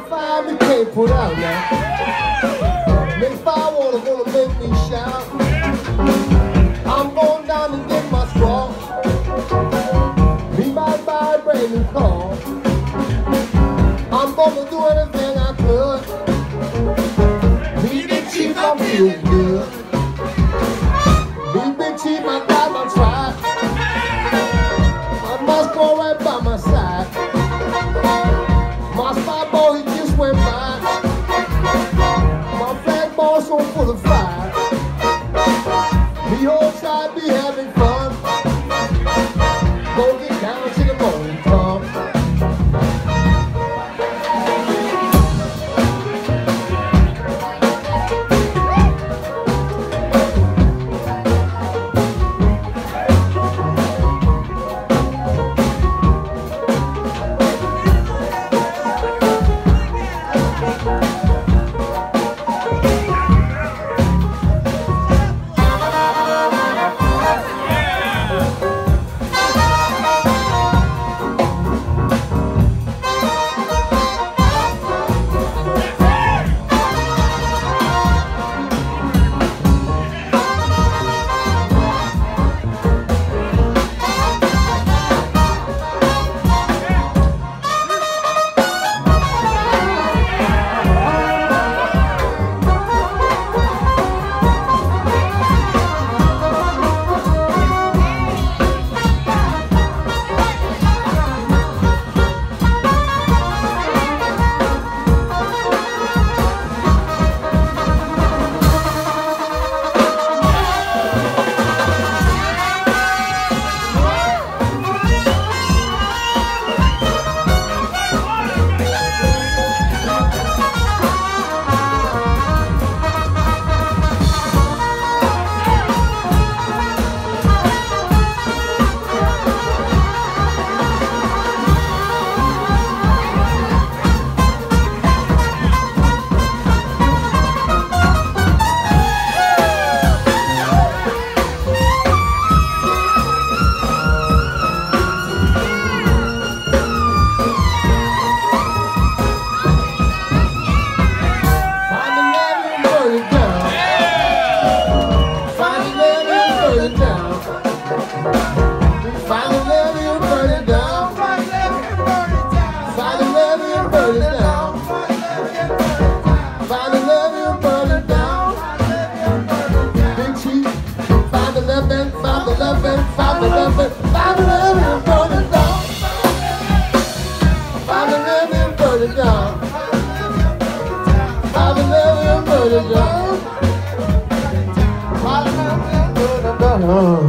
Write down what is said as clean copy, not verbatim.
fire me can't put out now. Make fire water gonna make me shout. I'm going down and get my straw. Me might buy a brand new car. I'm gonna do anything I could. Me Big Chief, I'm feeling good. Me Big Chief, I got my tribe. I must go right by my side. My spy boy, he just went by. My flag ball so full of fire. Me whole side be having fun. Go get down to the morning come. Oh.